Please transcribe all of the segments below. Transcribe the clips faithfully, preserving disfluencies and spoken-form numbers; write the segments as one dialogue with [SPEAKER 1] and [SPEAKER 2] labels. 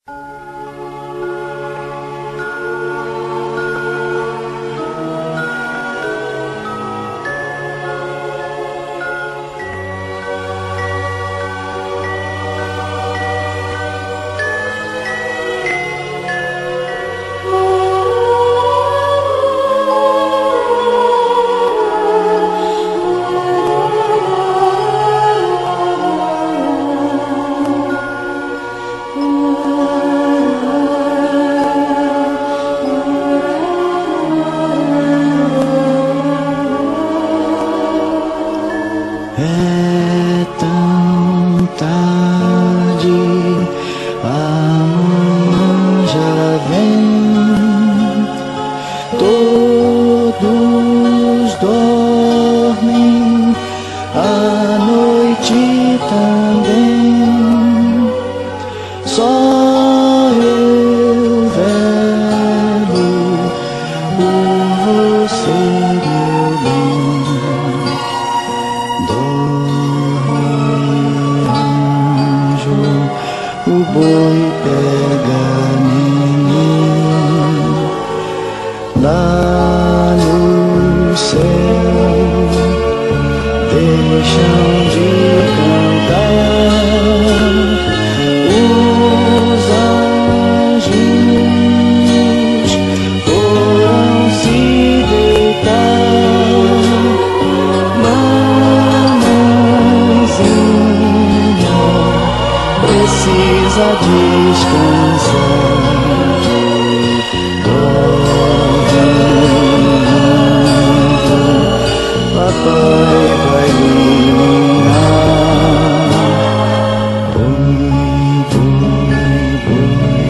[SPEAKER 1] É tão tarde, amanhã já vem, todos dormem, a noite também, só eu velho, por você meu bem. O boi pega neném lá no céu, deixam de cantar os anjinhos, foram se deitar. Mamãezinha precisa descansar. Dormindo, papai vai iluminar. Boi, boi, boi,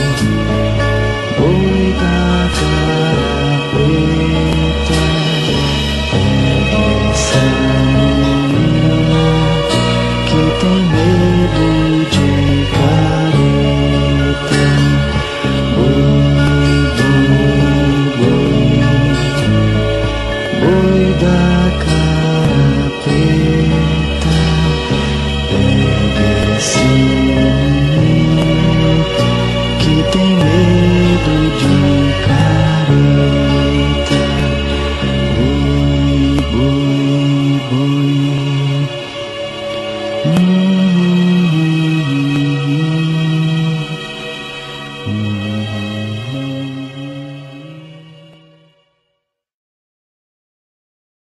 [SPEAKER 1] boi da cara preta, pegue essa menina que tem medo